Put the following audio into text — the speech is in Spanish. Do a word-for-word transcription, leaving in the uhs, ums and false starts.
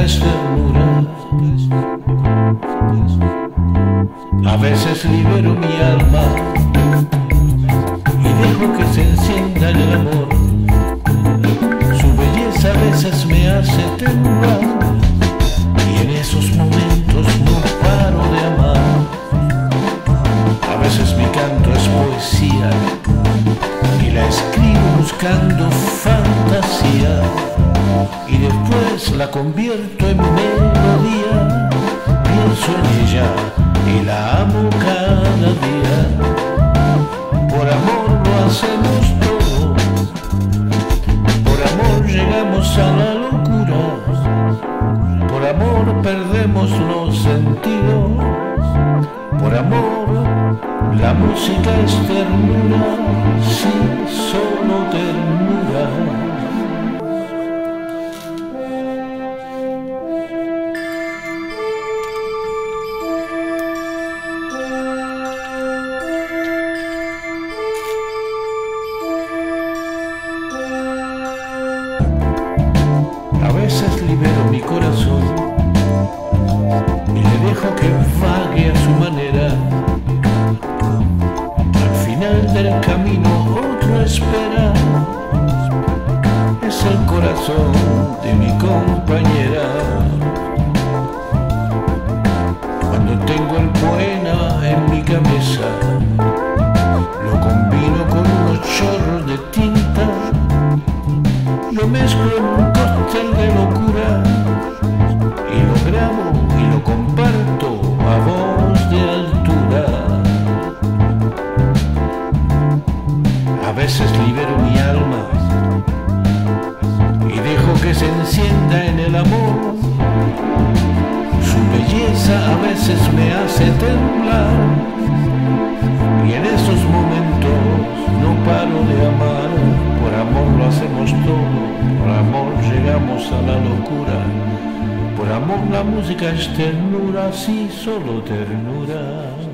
es ternura. A veces libero mi alma y dejo que se encienda el amor. Su belleza a veces me hace temblar y en esos momentos no paro de amar. A veces mi canto es poesía y la escribo buscando fantasía, y después la convierto en melodía. Pienso en ella y la amo cada día. Por amor lo hacemos todo, por amor llegamos a la locura, por amor perdemos los sentidos, por amor la música es ternura, sí, solo ternura. A veces libero mi corazón y le dejo que vague a su manera. Al final del camino otro espera. Es el corazón de mi compañera. Cuando tengo el poema en mi cabeza, lo combino con unos chorros de tinta, lo mezclo en un cóctel de locura y lo grabo y lo comparto a voz de altura. A veces libero mi alma y dejo que se encienda en el amor. Su belleza a veces me hace temblar y en esos momentos no paro de amar. Por amor lo hacemos todo, por amor llegamos a la locura, por amor la música es ternura, sí, solo ternura.